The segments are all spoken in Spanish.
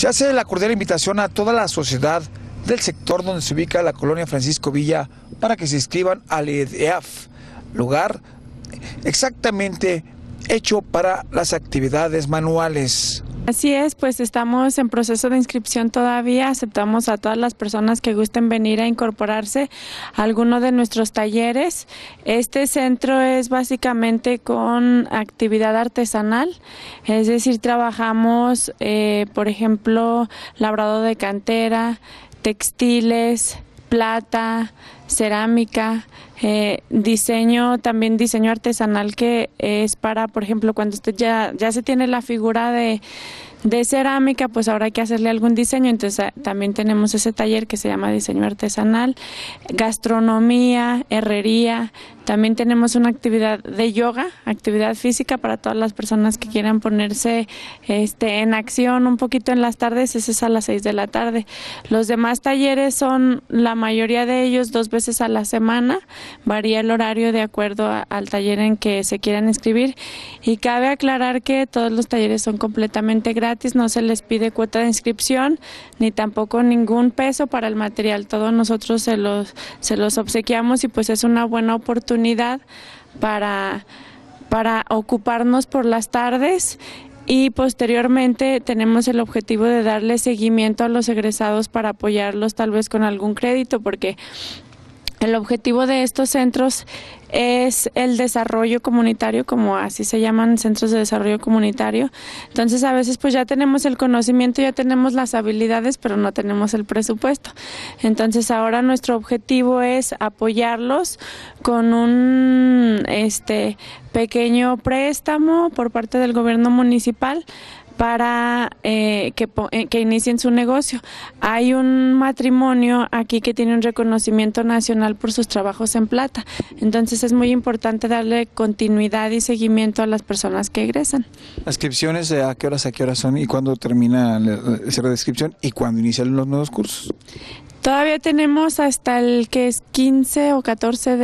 Se hace la cordial invitación a toda la sociedad del sector donde se ubica la colonia Francisco Villa para que se inscriban al EDEAF, lugar exactamente hecho para las actividades manuales. Así es, pues estamos en proceso de inscripción todavía, aceptamos a todas las personas que gusten venir a incorporarse a alguno de nuestros talleres. Este centro es básicamente con actividad artesanal, es decir, trabajamos, por ejemplo, labrado de cantera, textiles, plata, cerámica, también diseño artesanal que es para, por ejemplo, cuando usted ya se tiene la figura de cerámica, pues ahora hay que hacerle algún diseño, entonces también tenemos ese taller que se llama diseño artesanal, gastronomía, herrería, también tenemos una actividad de yoga, actividad física para todas las personas que quieran ponerse en acción un poquito en las tardes, ese es a las 6 de la tarde. Los demás talleres son, la mayoría de ellos, 2 veces a la semana, varía el horario de acuerdo al taller en que se quieran inscribir, y cabe aclarar que todos los talleres son completamente gratis, no se les pide cuota de inscripción ni tampoco ningún peso para el material, todos nosotros se los obsequiamos, y pues es una buena oportunidad para ocuparnos por las tardes. Y posteriormente tenemos el objetivo de darle seguimiento a los egresados para apoyarlos tal vez con algún crédito, porque el objetivo de estos centros es el desarrollo comunitario, como así se llaman, centros de desarrollo comunitario. Entonces a veces pues ya tenemos el conocimiento, ya tenemos las habilidades, pero no tenemos el presupuesto. Entonces ahora nuestro objetivo es apoyarlos con un pequeño préstamo por parte del gobierno municipal para que inicien su negocio. Hay un matrimonio aquí que tiene un reconocimiento nacional por sus trabajos en plata, entonces es muy importante darle continuidad y seguimiento a las personas que egresan. ¿Las inscripciones a qué horas son y cuándo termina el cierre de inscripción y cuándo inician los nuevos cursos? Todavía tenemos hasta el que es 15 o 14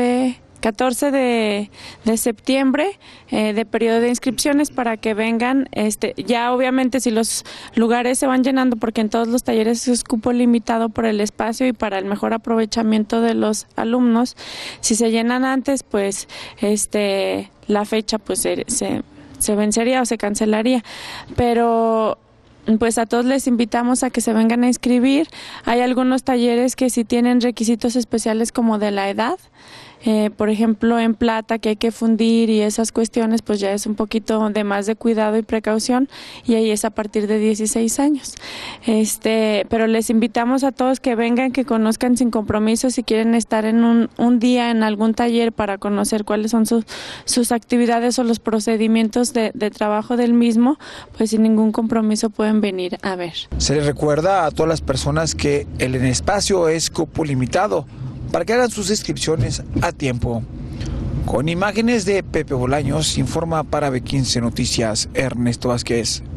de septiembre de periodo de inscripciones para que vengan. Ya obviamente si los lugares se van llenando, porque en todos los talleres es cupo limitado por el espacio y para el mejor aprovechamiento de los alumnos, si se llenan antes, pues la fecha pues se vencería o se cancelaría, pero pues a todos les invitamos a que se vengan a inscribir. Hay algunos talleres que sí tienen requisitos especiales como de la edad, por ejemplo en plata que hay que fundir y esas cuestiones, pues ya es un poquito de más de cuidado y precaución, y ahí es a partir de 16 años. Pero les invitamos a todos que vengan, que conozcan sin compromiso, si quieren estar en un día en algún taller para conocer cuáles son sus actividades o los procedimientos de trabajo del mismo, pues sin ningún compromiso pueden venir a ver. Se les recuerda a todas las personas que el espacio es cupo limitado, para que hagan sus inscripciones a tiempo. Con imágenes de Pepe Bolaños, informa para B15 Noticias Ernesto Vázquez.